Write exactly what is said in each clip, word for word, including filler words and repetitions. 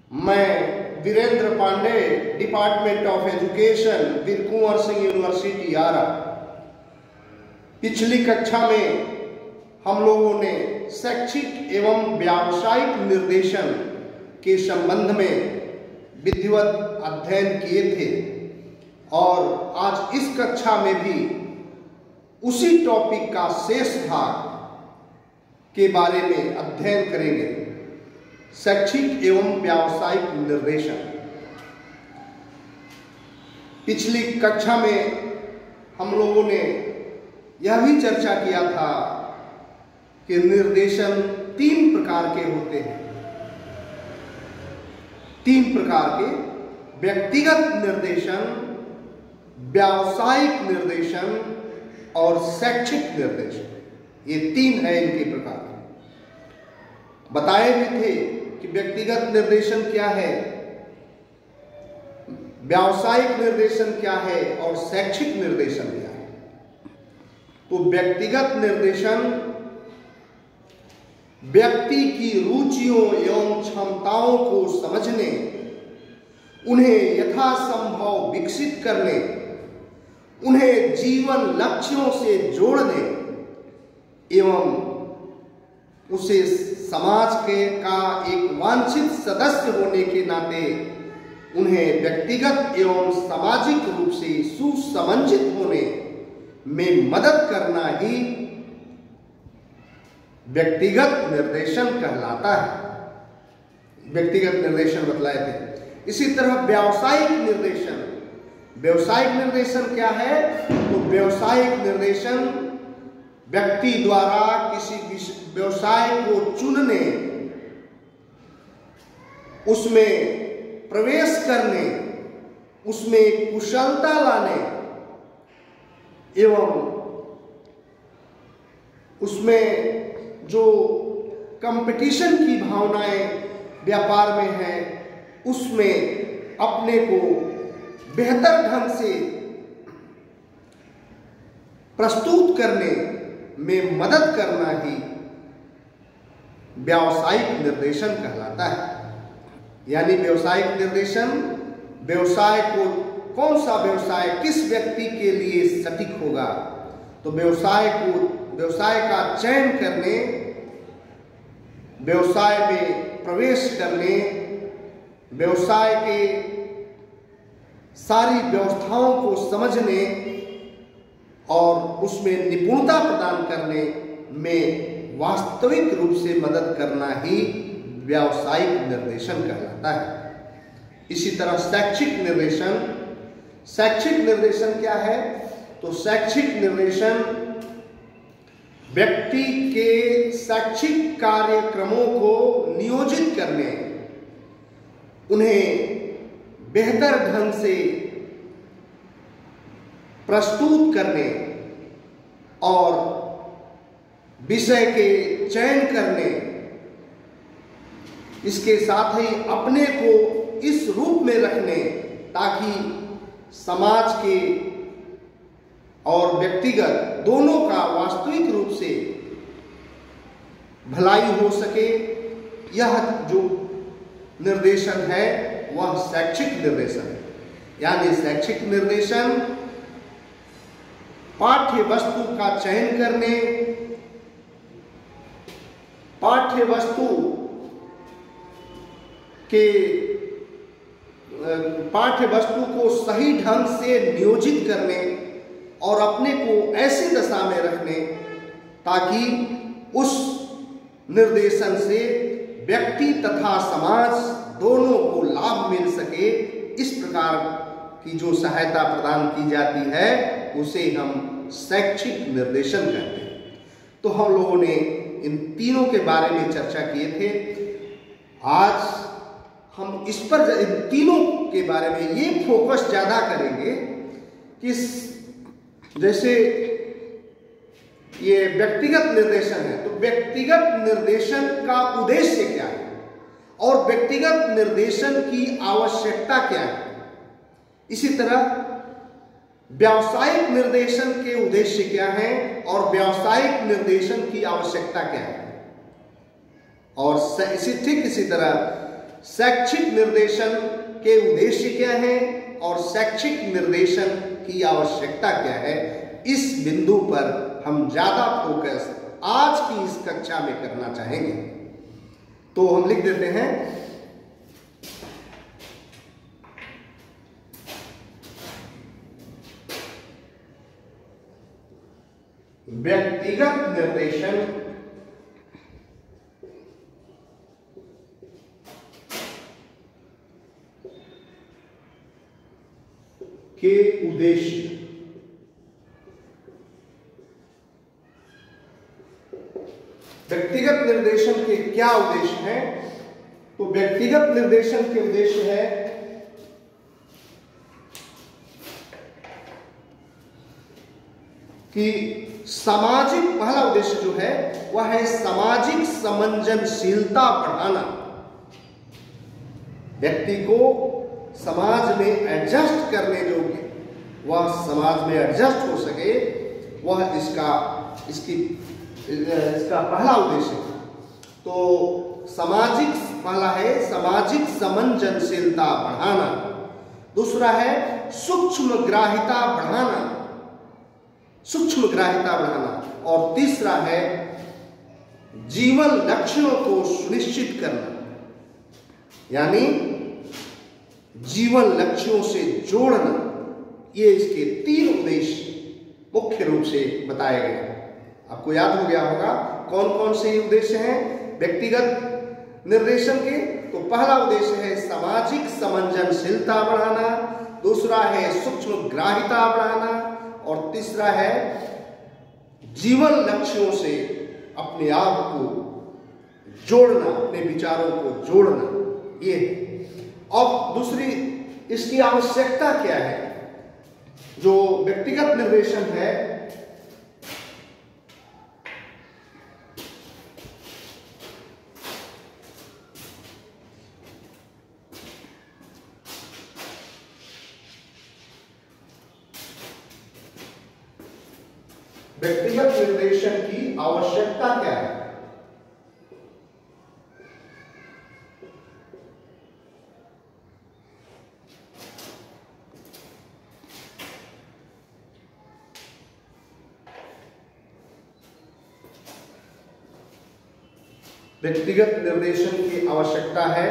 मैं Virendra Pandey, department of education, Veer Kunwar Singh university Arrah. पिछली कक्षा में हम लोगों ने शैक्षिक एवं व्यावसायिक निर्देशन के संबंध में विधिवत अध्ययन किए थे और आज इस कक्षा में भी उसी टॉपिक का शेष भाग के बारे में अध्ययन करेंगे। शैक्षिक एवं व्यावसायिक निर्देशन। पिछली कक्षा में हम लोगों ने यह भी चर्चा किया था कि निर्देशन तीन प्रकार के होते हैं। तीन प्रकार के: व्यक्तिगत निर्देशन, व्यावसायिक निर्देशन और शैक्षिक निर्देशन। ये तीन है इनके प्रकार। बताए भी थे कि व्यक्तिगत निर्देशन क्या है, व्यावसायिक निर्देशन क्या है और शैक्षिक निर्देशन क्या है। तो व्यक्तिगत निर्देशन व्यक्ति की रुचियों एवं क्षमताओं को समझने, उन्हें यथासंभव विकसित करने, उन्हें जीवन लक्ष्यों से जोड़ने एवं उसे समाज के का एक वांछित सदस्य होने के नाते उन्हें व्यक्तिगत एवं सामाजिक रूप से सुसमंजित होने में मदद करना ही व्यक्तिगत निर्देशन कहलाता है। व्यक्तिगत निर्देशन बतलाए थे। इसी तरह व्यावसायिक निर्देशन। व्यावसायिक निर्देशन क्या है? तो व्यावसायिक निर्देशन व्यक्ति द्वारा किसी व्यवसाय को चुनने, उसमें प्रवेश करने, उसमें कुशलता लाने एवं उसमें जो कंपटीशन की भावनाएं व्यापार में है, उसमें अपने को बेहतर ढंग से प्रस्तुत करने में मदद करना ही व्यावसायिक निर्देशन कहलाता है। यानी व्यावसायिक निर्देशन व्यवसाय को, कौन सा व्यवसाय किस व्यक्ति के लिए सटीक होगा, तो व्यवसाय को व्यवसाय का चयन करने, व्यवसाय में प्रवेश करने, व्यवसाय के सारी व्यवस्थाओं को समझने और उसमें निपुणता प्रदान करने में वास्तविक रूप से मदद करना ही व्यावसायिक निर्देशन कहलाता है। इसी तरह शैक्षिक निर्देशन। शैक्षिक निर्देशन क्या है? तो शैक्षिक निर्देशन व्यक्ति के शैक्षिक कार्यक्रमों को नियोजित करने, उन्हें बेहतर ढंग से प्रस्तुत करने और विषय के चयन करने, इसके साथ ही अपने को इस रूप में रखने ताकि समाज के और व्यक्तिगत दोनों का वास्तविक रूप से भलाई हो सके। यह जो निर्देशन है वह शैक्षिक निर्देशन है। यानी शैक्षिक निर्देशन पाठ्य वस्तु का चयन करने, पाठ्य वस्तु के पाठ्य वस्तु को सही ढंग से नियोजित करने और अपने को ऐसी दशा में रखने ताकि उस निर्देशन से व्यक्ति तथा समाज दोनों को लाभ मिल सके। इस प्रकार की जो सहायता प्रदान की जाती है उसे हम शैक्षिक निर्देशन कहते हैं। तो हम लोगों ने इन तीनों के बारे में चर्चा किए थे। आज हम इस पर, इन तीनों के बारे में ये फोकस ज़्यादा करेंगे कि जैसे ये व्यक्तिगत निर्देशन है तो व्यक्तिगत निर्देशन का उद्देश्य क्या है और व्यक्तिगत निर्देशन की आवश्यकता क्या है। इसी तरह व्यावसायिक निर्देशन के उद्देश्य क्या है और व्यावसायिक निर्देशन की आवश्यकता क्या है। और इसी ठीक इसी तरह शैक्षिक निर्देशन के उद्देश्य क्या हैं और शैक्षिक निर्देशन की आवश्यकता क्या है, इस बिंदु पर हम ज्यादा फोकस आज की इस कक्षा में करना चाहेंगे। तो हम लिख देते हैं व्यक्तिगत निर्देशन के उद्देश्य। व्यक्तिगत निर्देशन के क्या उद्देश्य हैं? तो व्यक्तिगत निर्देशन के उद्देश्य है कि सामाजिक, पहला उद्देश्य जो है वह है सामाजिक समंजनशीलता बढ़ाना। व्यक्ति को समाज में एडजस्ट करने योग्य, वह समाज में एडजस्ट हो सके, वह इसका इसकी इसका पहला उद्देश्य है। तो सामाजिक, पहला है सामाजिक समंजनशीलता बढ़ाना, दूसरा है सूक्ष्म ग्राह्यता बढ़ाना, सूक्ष्म ग्राह्यता बढ़ाना, और तीसरा है जीवन लक्ष्यों को सुनिश्चित करना, यानी जीवन लक्ष्यों से जोड़ना। ये इसके तीन उद्देश्य मुख्य रूप से बताए गए। आपको याद हो गया होगा कौन कौन से उद्देश्य हैं व्यक्तिगत निर्देशन के। तो पहला उद्देश्य है सामाजिक समंजनशीलता बढ़ाना, दूसरा है सूक्ष्म ग्राह्यता बढ़ाना, और तीसरा है जीवन लक्ष्यों से अपने आप को जोड़ना, अपने विचारों को जोड़ना। ये अब दूसरी इसकी आवश्यकता क्या है? जो व्यक्तिगत निर्देशन है व्यक्तिगत निर्देशन की आवश्यकता क्या है? व्यक्तिगत निर्देशन की आवश्यकता है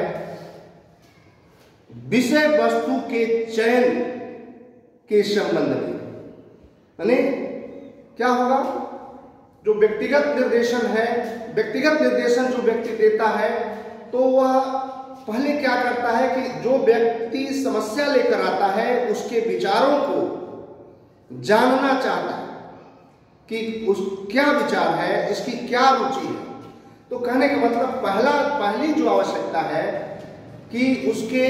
विषय वस्तु के चयन के संबंध में। यानी क्या होगा? जो व्यक्तिगत निर्देशन है, व्यक्तिगत निर्देशन जो व्यक्ति देता है, तो वह पहले क्या करता है कि जो व्यक्ति समस्या लेकर आता है उसके विचारों को जानना चाहता है कि उस क्या विचार है, इसकी क्या रुचि है। तो कहने का मतलब पहला पहली जो आवश्यकता है कि उसके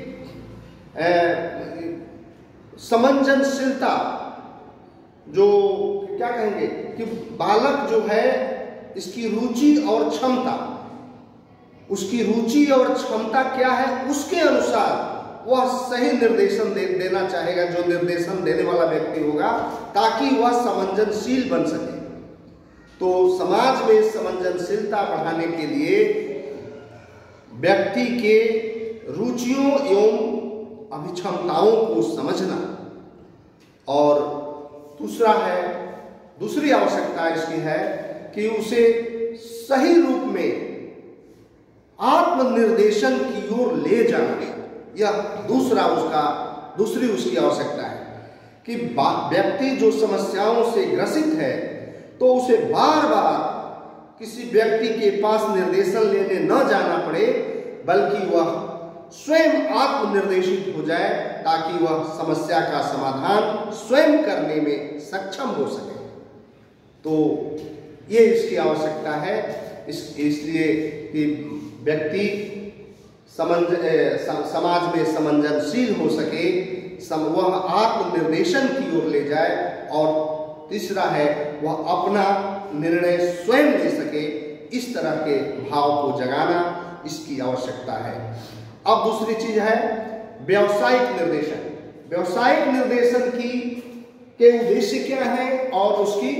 समंजनशीलता, जो क्या कहेंगे कि बालक जो है इसकी रुचि और क्षमता, उसकी रुचि और क्षमता क्या है, उसके अनुसार वह सही निर्देशन दे, देना चाहेगा, जो निर्देशन देने वाला व्यक्ति होगा, ताकि वह समंजनशील बन सके। तो समाज में समंजनशीलता बढ़ाने के लिए व्यक्ति के रुचियों एवं अभिक्षमताओं को समझना, और दूसरा है, दूसरी आवश्यकता इसकी है कि उसे सही रूप में आत्मनिर्देशन की ओर ले जाना। यह दूसरा उसका दूसरी उसकी आवश्यकता है कि व्यक्ति जो समस्याओं से ग्रसित है तो उसे बार बार किसी व्यक्ति के पास निर्देशन लेने न जाना पड़े, बल्कि वह स्वयं आत्मनिर्देशित हो जाए, ताकि वह समस्या का समाधान स्वयं करने में सक्षम हो सके। तो ये इसकी आवश्यकता है। इस इसलिए कि व्यक्ति समंज समाज में समंजनशील हो सके, सम, वह आत्मनिर्देशन की ओर ले जाए, और तीसरा है वह अपना निर्णय स्वयं ले सके। इस तरह के भाव को जगाना इसकी आवश्यकता है। अब दूसरी चीज है व्यावसायिक निर्देशन। व्यावसायिक निर्देशन की के उद्देश्य क्या है और उसकी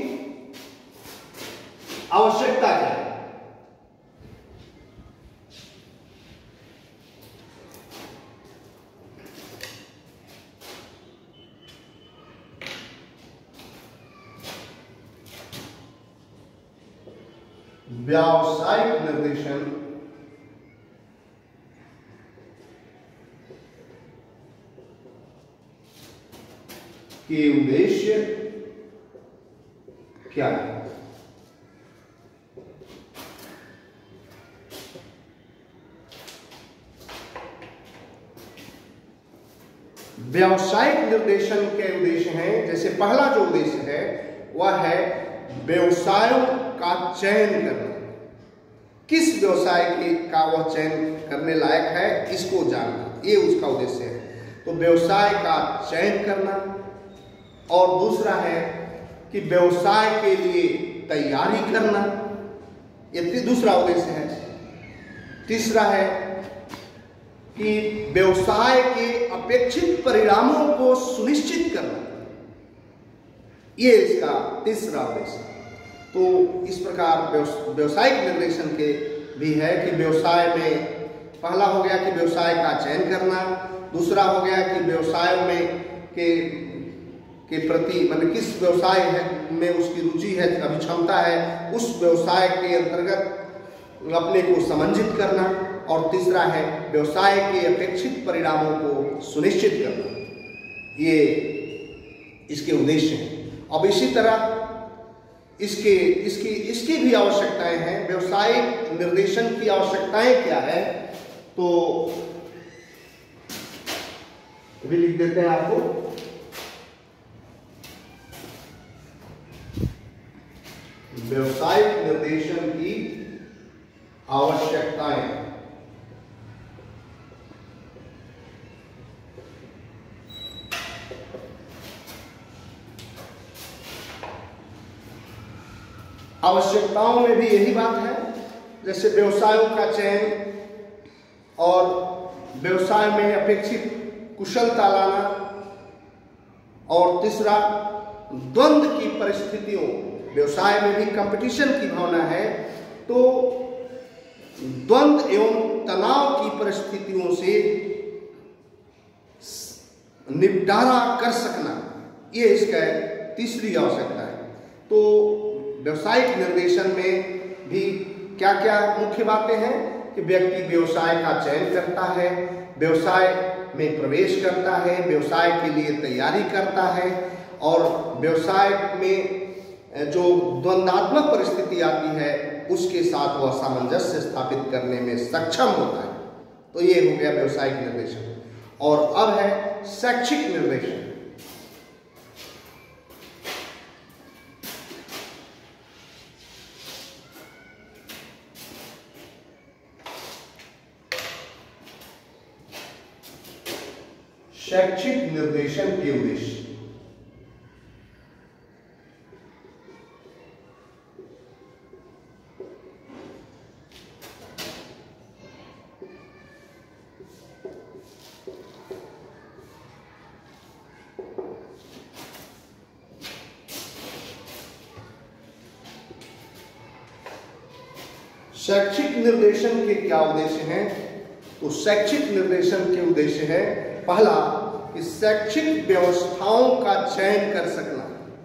आवश्यकता क्या है? व्यावसायिक निर्देशन के उद्देश्य क्या है? व्यावसायिक निर्देशन के उद्देश्य हैं, जैसे पहला जो उद्देश्य है वह है व्यवसायों का चयन करना। किस व्यवसाय के का वह चयन करने लायक है इसको जानना, ये उसका उद्देश्य है। तो व्यवसाय का चयन करना, और दूसरा है कि व्यवसाय के लिए तैयारी करना, ये दूसरा उद्देश्य है। तीसरा है कि व्यवसाय के अपेक्षित परिणामों को सुनिश्चित करना, ये इसका तीसरा उद्देश्य। तो इस प्रकार व्यवसायिक निर्देशन के भी है कि व्यवसाय में पहला हो गया कि व्यवसाय का चयन करना, दूसरा हो गया कि व्यवसाय में के के प्रति मतलब किस व्यवसाय है में उसकी रुचि है, अभी क्षमता है, उस व्यवसाय के अंतर्गत अपने को समंजित करना, और तीसरा है व्यवसाय के अपेक्षित परिणामों को सुनिश्चित करना। ये इसके उद्देश्य हैं। अब इसी तरह इसके इसकी इसकी भी आवश्यकताएं हैं। व्यवसायिक निर्देशन की आवश्यकताएं क्या है, तो भी लिख देते हैं आपको। व्यवसायिक निर्देशन की आवश्यकताएं। आवश्यकताओं में भी यही बात है, जैसे व्यवसायों का चयन और व्यवसाय में अपेक्षित कुशलता लाना, और तीसरा द्वंद्व की परिस्थितियों, व्यवसाय में भी कंपटीशन की भावना है, तो द्वंद्व एवं तनाव की परिस्थितियों से निपटारा कर सकना, ये इसका तीसरी आवश्यकता है। तो व्यवसायिक निर्देशन में भी क्या क्या मुख्य बातें हैं कि व्यक्ति व्यवसाय का चयन करता है, व्यवसाय में प्रवेश करता है, व्यवसाय के लिए तैयारी करता है, और व्यवसाय में जो द्वंद्वात्मक परिस्थिति आती है उसके साथ वह सामंजस्य स्थापित करने में सक्षम होता है। तो ये हो गया व्यवसायिक निर्देशन। और अब है शैक्षिक निर्देशन। शैक्षिक निर्देशन के उद्देश्य। शैक्षिक निर्देशन के क्या उद्देश्य हैं? तो शैक्षिक निर्देशन के उद्देश्य है, पहला कि शैक्षिक व्यवस्थाओं का चयन कर सकना।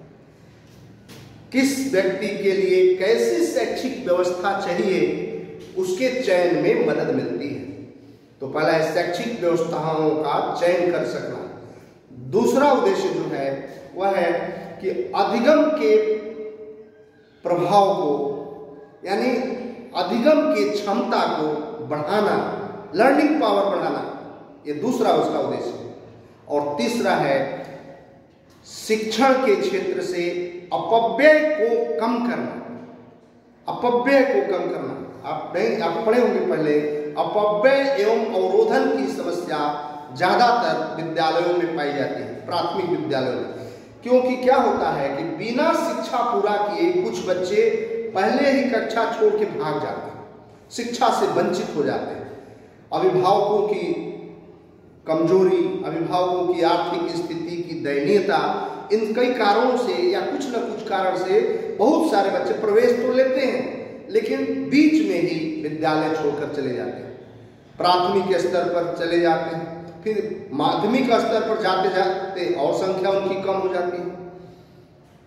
किस व्यक्ति के लिए कैसी शैक्षिक व्यवस्था चाहिए उसके चयन में मदद मिलती है। तो पहला है शैक्षिक व्यवस्थाओं का चयन कर सकना। दूसरा उद्देश्य जो है वह है कि अधिगम के प्रभाव को, यानी अधिगम की क्षमता को बढ़ाना, लर्निंग पावर बढ़ाना, ये दूसरा उसका उद्देश्य है। और तीसरा है शिक्षण के क्षेत्र से अपव्यय को कम करना। अपव्यय को कम करना, आप नहीं आप पढ़े होंगे पहले, अपव्यय एवं अवरोधन की समस्या ज्यादातर विद्यालयों में पाई जाती है, प्राथमिक विद्यालयों में। क्योंकि क्या होता है कि बिना शिक्षा पूरा किए कुछ बच्चे पहले ही कक्षा छोड़ के भाग जाते हैं, शिक्षा से वंचित हो जाते हैं। अभिभावकों की कमजोरी, अभिभावकों की आर्थिक स्थिति की दयनीयता, इन कई कारणों से या कुछ न कुछ कारण से बहुत सारे बच्चे प्रवेश तो लेते हैं लेकिन बीच में ही विद्यालय छोड़कर चले जाते हैं, प्राथमिक स्तर पर चले जाते हैं, फिर माध्यमिक स्तर पर जाते जाते और संख्या उनकी कम हो जाती है।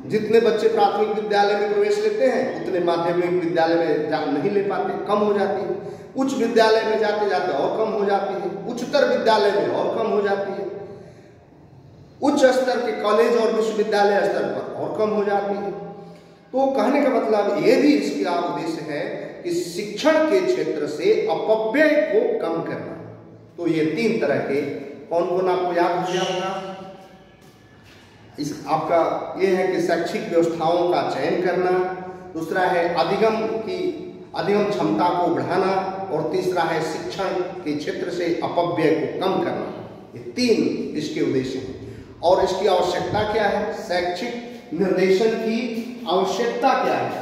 जितने बच्चे प्राथमिक विद्यालय में प्रवेश लेते हैं उतने माध्यमिक विद्यालय में जा नहीं ले पाते, कम हो जाती है। उच्च विद्यालय में जाते जाते और कम हो जाती है, उच्चतर विद्यालय में और कम हो जाती है, उच्च स्तर के कॉलेज और विश्वविद्यालय स्तर पर और कम हो जाती है। तो कहने का मतलब ये भी इसका उद्देश्य है कि शिक्षण के क्षेत्र से अपव्यय को कम करना। तो ये तीन तरह के कौन कौन आपको याद हो गया होगा। इस आपका ये है कि शैक्षिक व्यवस्थाओं का चयन करना, दूसरा है अधिगम की अधिगम क्षमता को बढ़ाना, और तीसरा है शिक्षण के क्षेत्र से अपव्यय को कम करना। ये तीन इसके उद्देश्य हैं। और इसकी आवश्यकता क्या है, शैक्षिक निर्देशन की आवश्यकता क्या है।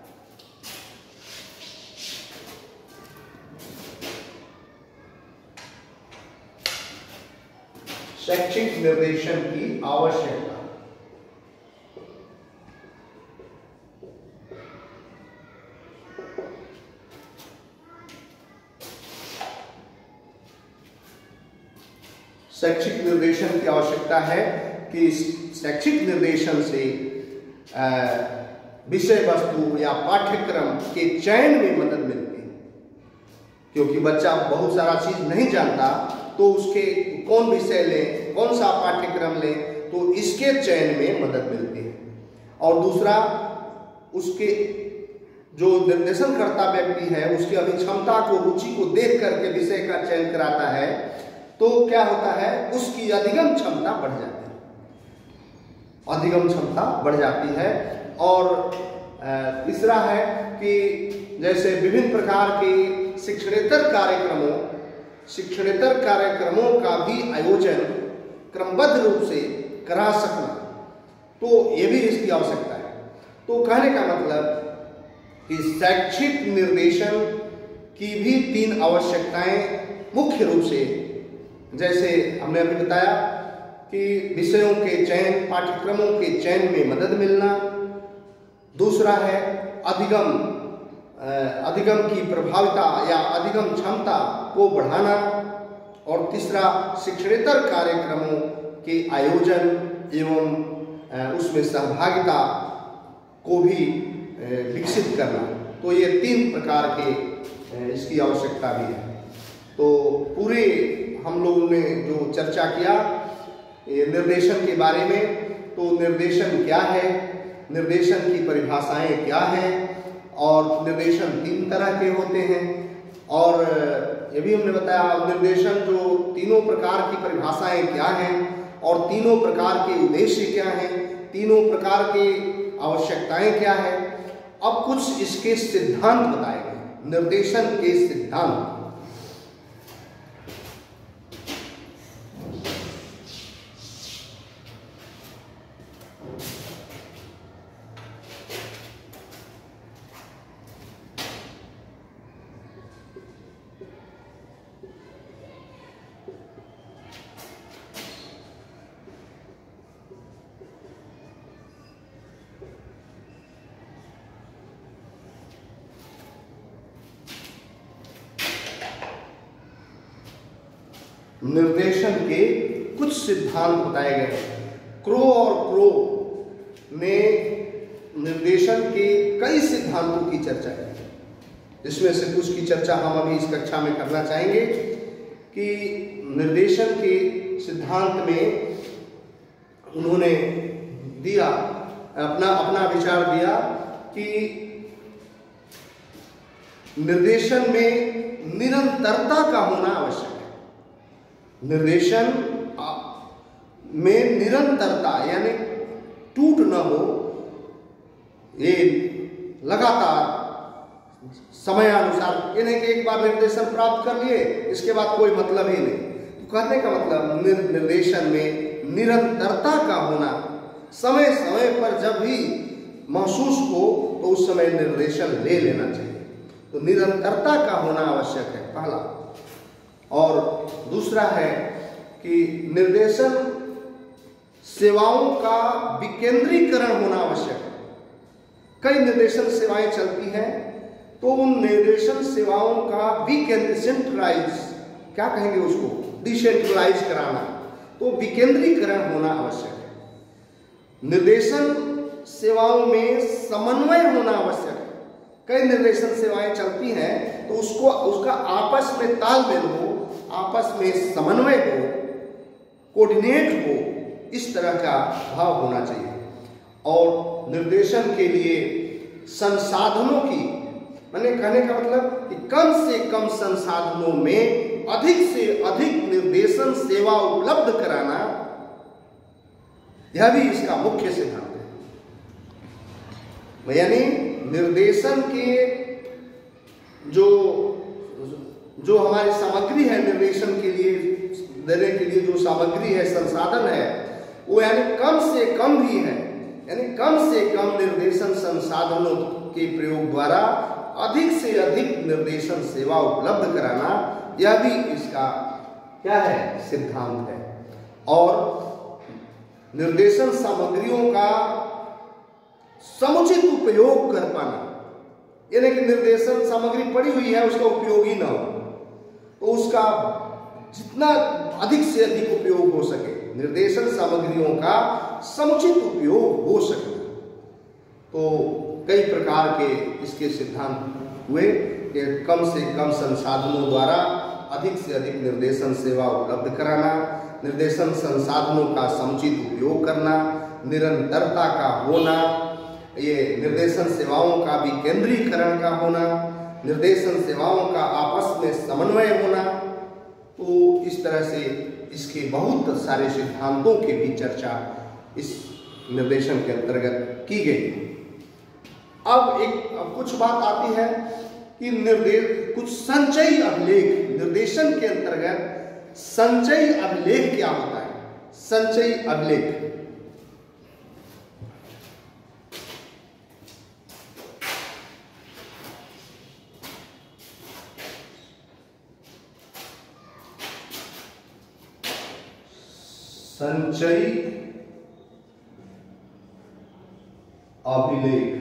शैक्षिक निर्देशन की आवश्यकता। शैक्षिक निर्देशन की आवश्यकता है कि शैक्षिक निर्देशन से विषय वस्तु या पाठ्यक्रम के चयन में मदद मिलती है। क्योंकि बच्चा बहुत सारा चीज नहीं जानता तो उसके कौन विषय लें, कौन सा पाठ्यक्रम लें, तो इसके चयन में मदद मिलती है। और दूसरा, उसके जो निर्देशन करता व्यक्ति है उसकी अभिक्षमता को, रुचि को देख करके विषय का चयन कराता है, तो क्या होता है, उसकी अधिगम क्षमता बढ़ जाती है, अधिगम क्षमता बढ़ जाती है। और तीसरा है कि जैसे विभिन्न प्रकार के शिक्षणेतर कार्यक्रमों शिक्षणेतर कार्यक्रमों का भी आयोजन क्रमबद्ध रूप से करा सकना, तो ये भी इसकी आवश्यकता है। तो कहने का मतलब कि शैक्षिक निर्देशन की भी तीन आवश्यकताएं मुख्य रूप से, जैसे हमने अभी बताया कि विषयों के चयन, पाठ्यक्रमों के चयन में मदद मिलना, दूसरा है अधिगम अधिगम की प्रभाविता या अधिगम क्षमता को बढ़ाना, और तीसरा शिक्षणेतर कार्यक्रमों के आयोजन एवं उसमें सहभागिता को भी विकसित करना। तो ये तीन प्रकार के इसकी आवश्यकता भी है। तो पूरे हम लोगों ने जो चर्चा किया निर्देशन के बारे में, तो निर्देशन क्या है, निर्देशन की परिभाषाएं क्या हैं, और निर्देशन तीन तरह के होते हैं। और ये भी हमने बताया निर्देशन जो तीनों प्रकार की परिभाषाएं क्या हैं, और तीनों प्रकार के उद्देश्य क्या हैं, तीनों प्रकार के आवश्यकताएं क्या है। अब कुछ इसके सिद्धांत बताए गए, निर्देशन के सिद्धांत। निर्देशन के कुछ सिद्धांत बताए गए। क्रो और क्रो ने निर्देशन के कई सिद्धांतों की चर्चा की। इसमें से कुछ की चर्चा हम अभी इस कक्षा में करना चाहेंगे कि निर्देशन के सिद्धांत में उन्होंने दिया अपना अपना विचार दिया कि निर्देशन में निरंतरता का होना आवश्यक है। निर्देशन में निरंतरता यानी टूट न हो, ये लगातार समयानुसार, ये नहीं कि एक बार निर्देशन प्राप्त कर लिए इसके बाद कोई मतलब ही नहीं। तो कहने का मतलब निर्देशन में निरंतरता का होना, समय समय पर जब भी महसूस हो तो उस समय निर्देशन ले लेना चाहिए। तो निरंतरता का होना आवश्यक है, पहला। और दूसरा है कि निर्देशन सेवाओं का विकेंद्रीकरण होना आवश्यक है। कई निर्देशन सेवाएं चलती हैं, तो उन निर्देशन सेवाओं का विकेंद्र सेंट्रलाइज, क्या कहेंगे उसको, डिसेंट्रलाइज कराना, तो विकेंद्रीकरण होना आवश्यक है। निर्देशन सेवाओं में समन्वय होना आवश्यक है। कई निर्देशन सेवाएं चलती हैं तो उसको उसका आपस में तालमेल हो, आपस में समन्वय हो, कोऑर्डिनेट हो, इस तरह का भाव होना चाहिए। और निर्देशन के लिए संसाधनों की, मैंने कहने का मतलब कि कम से कम संसाधनों में अधिक से अधिक निर्देशन सेवा उपलब्ध कराना, यह भी इसका मुख्य सिद्धांत है। यानी निर्देशन के जो जो हमारी सामग्री है, निर्देशन के लिए देने के लिए जो सामग्री है, संसाधन है, वो यानी कम से कम भी है। यानी कम से कम निर्देशन संसाधनों के प्रयोग द्वारा अधिक से अधिक निर्देशन सेवा उपलब्ध कराना, यह भी इसका क्या है, सिद्धांत है। और निर्देशन सामग्रियों का समुचित उपयोग कर पाना, यानी कि निर्देशन सामग्री पड़ी हुई है, उसका उपयोग ही ना हो, तो उसका जितना अधिक से अधिक उपयोग हो सके, निर्देशन सामग्रियों का समुचित उपयोग हो सके। तो कई प्रकार के इसके सिद्धांत हुए कि कम से कम संसाधनों द्वारा अधिक से अधिक निर्देशन सेवा उपलब्ध कराना, निर्देशन संसाधनों का समुचित उपयोग करना, निरंतरता का होना, ये निर्देशन सेवाओं का भी केंद्रीकरण का होना, निर्देशन सेवाओं का आपस में समन्वय होना। तो इस तरह से इसके बहुत सारे सिद्धांतों की भी चर्चा इस निर्देशन के अंतर्गत की गई। अब एक अब कुछ बात आती है कि निर्देश कुछ संचयी अभिलेख, निर्देशन के अंतर्गत संचयी अभिलेख क्या होता है? संचयी अभिलेख संचयी अभिलेख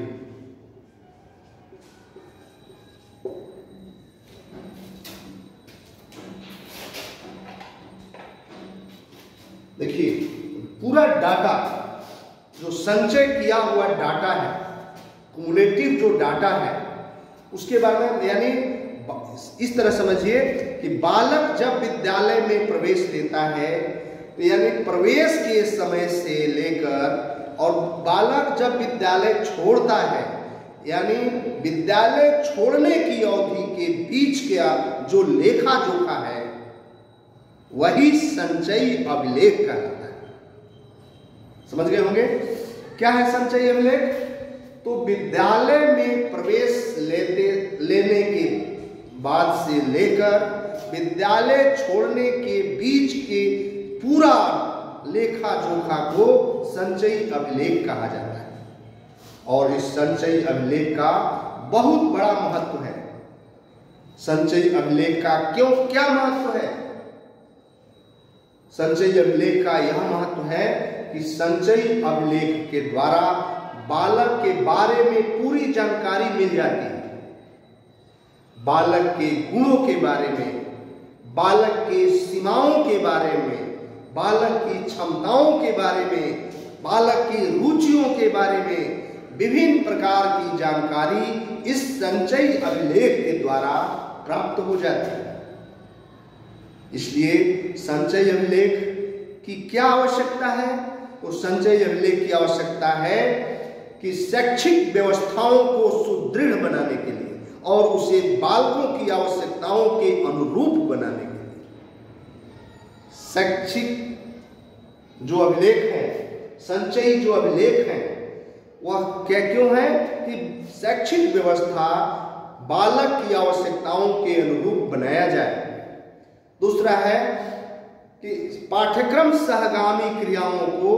देखिए, पूरा डाटा जो संचय किया हुआ डाटा है, क्युमुलेटिव जो डाटा है, उसके बारे में, यानी इस तरह समझिए कि बालक जब विद्यालय में प्रवेश लेता है, तो यानी प्रवेश के समय से लेकर और बालक जब विद्यालय छोड़ता है, यानी विद्यालय छोड़ने की अवधि के बीच का जो लेखा जोखा है, वही संचयी अभिलेख कहलाता है। समझ गए होंगे क्या है संचयी अभिलेख? तो विद्यालय में प्रवेश लेते लेने के बाद से लेकर विद्यालय छोड़ने के बीच के पूरा लेखा जोखा को संचयी अभिलेख कहा जाता है। और इस संचयी अभिलेख का बहुत बड़ा महत्व है। संचयी अभिलेख का क्यों क्या महत्व है? संचयी अभिलेख का यह महत्व है कि संचयी अभिलेख के द्वारा बालक के बारे में पूरी जानकारी मिल जाती है। बालक के गुणों के बारे में, बालक के सीमाओं के बारे में, बालक की क्षमताओं के बारे में, बालक की रुचियों के बारे में विभिन्न प्रकार की जानकारी इस संचयी अभिलेख के द्वारा प्राप्त हो जाती है। इसलिए संचयी अभिलेख की क्या आवश्यकता है? तो संचयी अभिलेख की आवश्यकता है कि शैक्षिक व्यवस्थाओं को सुदृढ़ बनाने के लिए और उसे बालकों की आवश्यकताओं के अनुरूप बनाने के लिए। शैक्षिक जो अभिलेख है, संचयी जो अभिलेख है, वह क्या क्यों है कि शैक्षिक व्यवस्था बालक की आवश्यकताओं के अनुरूप बनाया जाए। दूसरा है कि पाठ्यक्रम सहगामी क्रियाओं को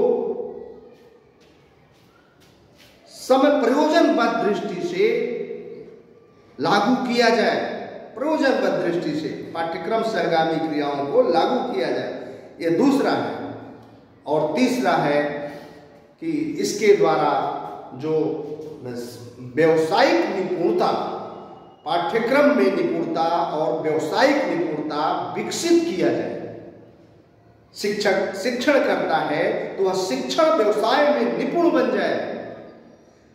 समय प्रयोजनबद्ध दृष्टि से लागू किया जाए। प्रयोजनबद्ध दृष्टि से पाठ्यक्रम सहगामी क्रियाओं को लागू किया जाए, यह दूसरा है। और तीसरा है कि इसके द्वारा जो व्यावसायिक निपुणता, पाठ्यक्रम में निपुणता और व्यावसायिक निपुणता विकसित किया जाए। शिक्षक शिक्षण करता है तो वह शिक्षण व्यवसाय में निपुण बन जाए।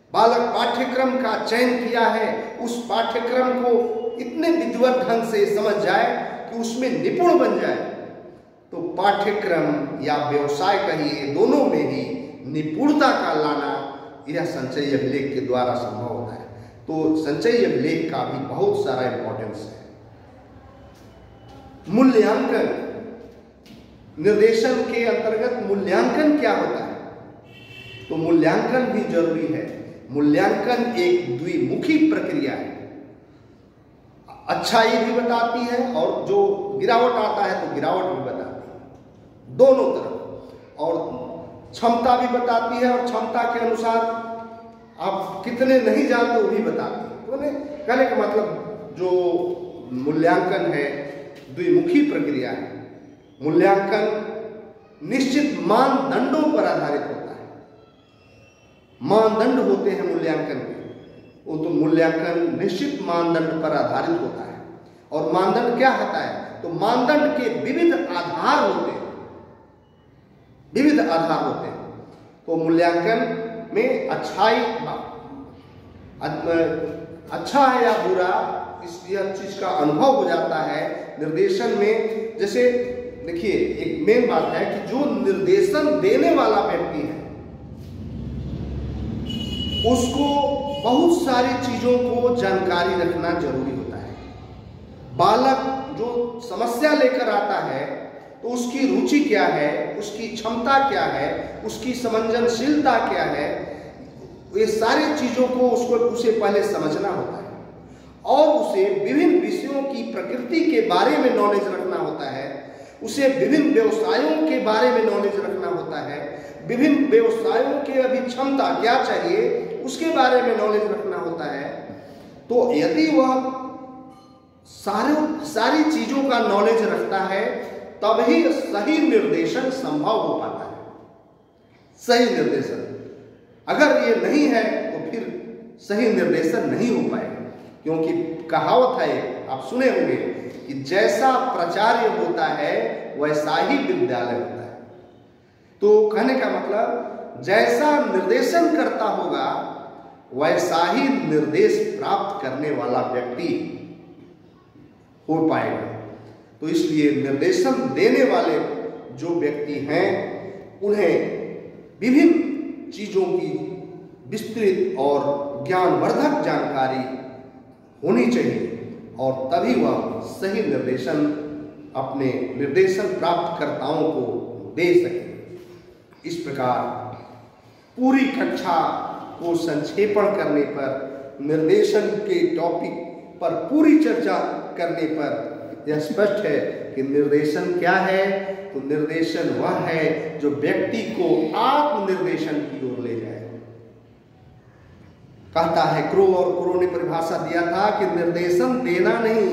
बालक पाठ्यक्रम का चयन किया है, उस पाठ्यक्रम को इतने विधिवत ढंग से समझ जाए कि उसमें निपुण बन जाए। तो पाठ्यक्रम या व्यवसाय कहिए, दोनों में ही निपुणता का लाना यह संचयी अभिलेख के द्वारा संभव होता है। तो संचयी अभिलेख का भी बहुत सारा इंपॉर्टेंस है। मूल्यांकन, निर्देशन के अंतर्गत मूल्यांकन क्या होता है? तो मूल्यांकन भी जरूरी है। मूल्यांकन एक द्विमुखी प्रक्रिया है, अच्छाई भी बताती है और जो गिरावट आता है तो गिरावट भी बताती है, दोनों तरफ। और क्षमता भी बताती है और क्षमता के अनुसार आप कितने नहीं जानते वो भी बताती है। तो कहने का मतलब जो मूल्यांकन है द्विमुखी प्रक्रिया है। मूल्यांकन निश्चित मानदंडों पर आधारित होता है, मानदंड होते हैं मूल्यांकन के, वो तो मूल्यांकन निश्चित मानदंड पर आधारित होता है। और मानदंड क्या होता है? तो मानदंड के विविध आधार होते हैं, विविध आधार होते हैं। तो मूल्यांकन में अच्छाई, अच्छा है या बुरा, इस चीज का अनुभव हो जाता है निर्देशन में। जैसे देखिए, एक मेन बात है कि जो निर्देशन देने वाला व्यक्ति है उसको बहुत सारी चीजों को जानकारी रखना जरूरी होता है। बालक जो समस्या लेकर आता है तो उसकी रुचि क्या है, उसकी क्षमता क्या है, उसकी संवेदनशीलता क्या है, ये सारी चीजों को उसको उसे पहले समझना होता है और उसे विभिन्न विषयों की प्रकृति के बारे में नॉलेज रखना होता है। उसे विभिन्न व्यवसायों के बारे में नॉलेज रखना होता है, विभिन्न व्यवसायों के अभी क्षमता क्या चाहिए उसके बारे में नॉलेज रखना होता है। तो यदि वह सारे सारी चीजों का नॉलेज रखता है तभी सही निर्देशन संभव हो पाता है। सही निर्देशन अगर ये नहीं है तो फिर सही निर्देशन नहीं हो पाएगा। क्योंकि कहावत है, आप सुने होंगे कि जैसा प्राचार्य होता है वैसा ही विद्यालय होता है। तो कहने का मतलब जैसा निर्देशन करता होगा वैसा ही निर्देश प्राप्त करने वाला व्यक्ति हो पाएगा। तो इसलिए निर्देशन देने वाले जो व्यक्ति हैं उन्हें विभिन्न चीजों की विस्तृत और ज्ञानवर्धक जानकारी होनी चाहिए और तभी वह सही निर्देशन अपने निर्देशन प्राप्तकर्ताओं को दे सके। इस प्रकार पूरी कक्षा को संक्षेपण करने पर, निर्देशन के टॉपिक पर पूरी चर्चा करने पर यह स्पष्ट है कि निर्देशन क्या है। तो निर्देशन वह है जो व्यक्ति को आत्मनिर्देशन की ओर ले जाए। कहता है क्रो, और क्रो ने परिभाषा दिया था कि निर्देशन देना नहीं,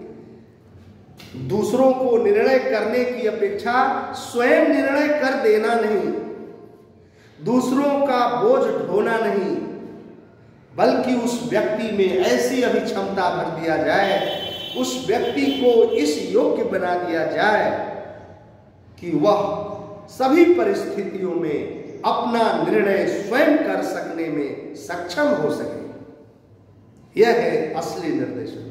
दूसरों को निर्णय करने की अपेक्षा स्वयं निर्णय कर देना नहीं, दूसरों का बोझ ढोना नहीं, बल्कि उस व्यक्ति में ऐसी अभिक्षमता भर दिया जाए, उस व्यक्ति को इस योग्य बना दिया जाए कि वह सभी परिस्थितियों में अपना निर्णय स्वयं कर सकने में सक्षम हो सके। यह है असली निर्देशन।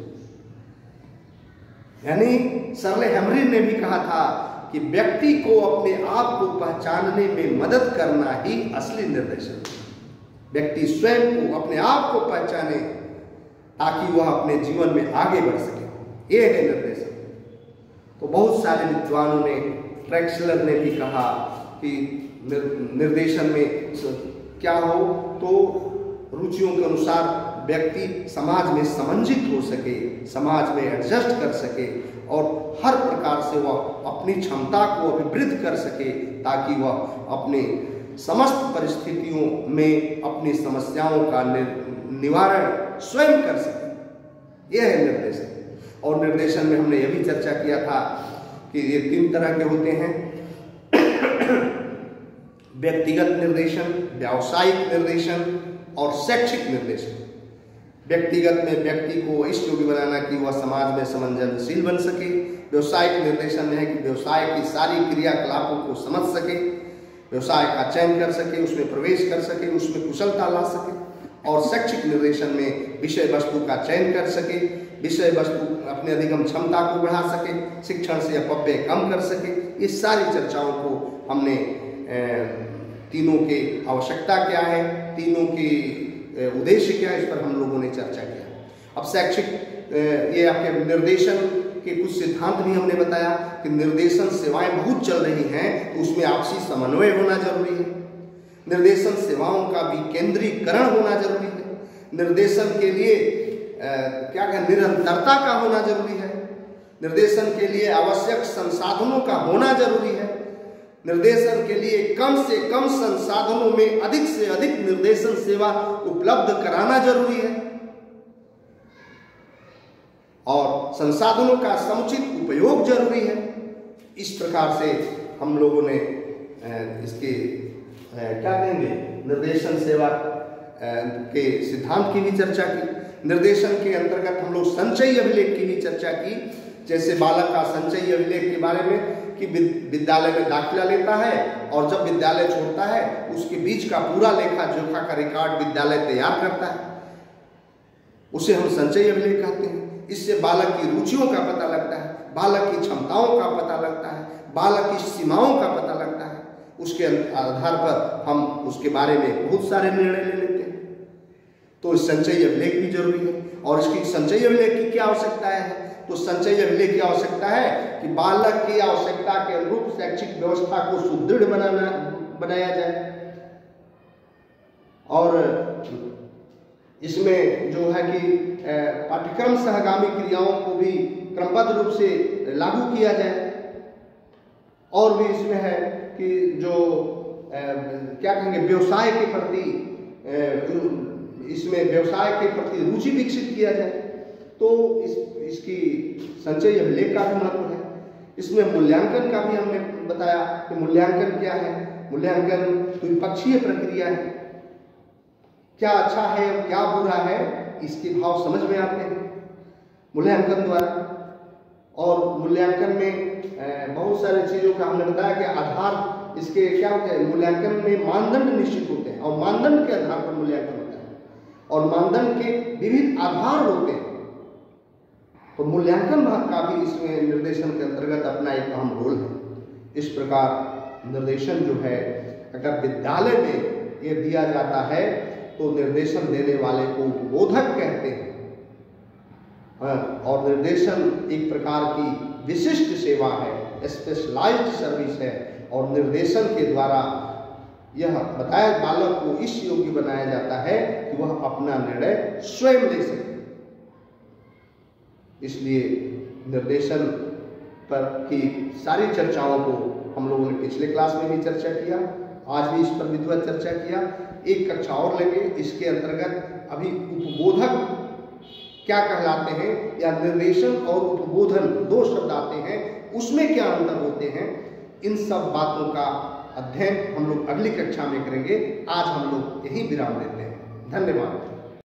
यानी सरले हेमरिन ने भी कहा था कि व्यक्ति को अपने आप को पहचानने में मदद करना ही असली निर्देशन। व्यक्ति स्वयं को, अपने आप को पहचाने ताकि वह अपने जीवन में आगे बढ़ सके। यह है निर्देशन। तो बहुत सारे विद्वानों ने, ट्रैक्सलर ने भी कहा कि निर्देशन में क्या हो तो रुचियों के अनुसार व्यक्ति समाज में समंजित हो सके, समाज में एडजस्ट कर सके और हर प्रकार से वह अपनी क्षमता को अभिवृद्ध कर सके ताकि वह अपने समस्त परिस्थितियों में अपनी समस्याओं का निवारण स्वयं कर सके। यह है निर्देशन। और निर्देशन में हमने यह भी चर्चा किया था कि ये तीन तरह के होते हैं, व्यक्तिगत निर्देशन, व्यावसायिक निर्देशन और शैक्षिक निर्देशन। व्यक्तिगत में व्यक्ति को इस योग्य बनाना कि वह समाज में संवेदनशील बन सके। व्यवसायिक निर्देशन में है कि व्यवसाय की सारी क्रियाकलापों को समझ सके, व्यवसाय का चयन कर सके, उसमें प्रवेश कर सके, उसमें कुशलता ला सके। और शैक्षिक निर्देशन में विषय वस्तु का चयन कर सके, विषय वस्तु अपने अधिगम क्षमता को बढ़ा सके, शिक्षण से अपव्यय कम कर सके। ये सारी चर्चाओं को हमने तीनों के आवश्यकता क्या है, तीनों के उद्देश्य क्या है, इस पर हम लोगों ने चर्चा किया। अब शैक्षिक ये आपके निर्देशन के कुछ सिद्धांत भी हमने बताया कि निर्देशन सेवाएं बहुत चल रही हैं तो उसमें आपसी समन्वय होना जरूरी है, निर्देशन सेवाओं का भी केंद्रीकरण होना जरूरी है, निर्देशन के लिए आ, क्या कहें निरंतरता का होना जरूरी है, निर्देशन के लिए आवश्यक संसाधनों का होना जरूरी है, निर्देशन के लिए कम से कम संसाधनों में अधिक से अधिक निर्देशन सेवा उपलब्ध कराना जरूरी है और संसाधनों का समुचित उपयोग जरूरी है। इस प्रकार से हम लोगों ने इसके क्या कहेंगे निर्देशन सेवा के सिद्धांत की भी चर्चा की। निर्देशन के अंतर्गत हम लोग संचयी अभिलेख की भी चर्चा की, जैसे बालक का संचयी अभिलेख के बारे में कि विद्यालय में दाखिला लेता है और जब विद्यालय छोड़ता है उसके बीच का पूरा लेखा जोखा का रिकॉर्ड विद्यालय तैयार करता है, उसे हम संचयी अभिलेख कहते हैं। इससे बालक की रुचियों का पता लगता है, बालक की क्षमताओं का पता लगता है, बालक की सीमाओं का पता लगता है। उसके आधार पर हम उसके बारे में बहुत सारे निर्णय ले लेते हैं। तो संचयी अभिलेख भी जरूरी है। और इसकी संचयी अभिलेख की क्या आवश्यकता है? तो संचयी अभिलेख की आवश्यकता है कि बालक की आवश्यकता के अनुरूप शैक्षिक व्यवस्था को सुदृढ़ बनाना बनाया जाए और इसमें जो है कि पाठ्यक्रम सहगामी क्रियाओं को भी क्रमबद्ध रूप से लागू किया जाए। और भी इसमें है कि जो ए, क्या कहेंगे व्यवसाय के प्रति इसमें व्यवसाय के प्रति रुचि विकसित किया जाए। तो इस इसकी संचयी अभिलेख का भी महत्व है। इसमें मूल्यांकन का भी हमने बताया कि मूल्यांकन क्या है। मूल्यांकन द्विपक्षीय प्रक्रिया है, क्या अच्छा है और क्या बुरा है इसके भाव समझ में आते हैं मूल्यांकन द्वारा। और मूल्यांकन में बहुत सारी चीज़ों का हमने बताया कि आधार इसके क्या होते हैं, मूल्यांकन में मानदंड निश्चित होते हैं और मानदंड के आधार पर मूल्यांकन होता है और मानदंड के विविध आधार होते हैं। तो मूल्यांकन भाग का भी इसमें निर्देशन के अंतर्गत अपना एक अहम रोल है। इस प्रकार निर्देशन जो है अगर विद्यालय में ये दिया जाता है तो निर्देशन देने वाले को बोधक कहते हैं। और निर्देशन एक प्रकार की विशिष्ट सेवा है, स्पेशलाइज्ड सर्विस है और निर्देशन के द्वारा यह बताया बालक को इस योग्य बनाया जाता है कि वह अपना निर्णय स्वयं ले सके। इसलिए निर्देशन पर की सारी चर्चाओं को हम लोगों ने पिछले क्लास में भी चर्चा किया, आज भी इस पर विधिवत चर्चा किया। एक कक्षा और लेंगे, इसके अंतर्गत अभी उपबोधक क्या कहलाते हैं या निर्देशन और उपबोधन दो शब्द आते हैं, उसमें क्या अंतर होते हैं, इन सब बातों का अध्ययन हम लोग अगली कक्षा में करेंगे। आज हम लोग यही विराम देते हैं। धन्यवाद।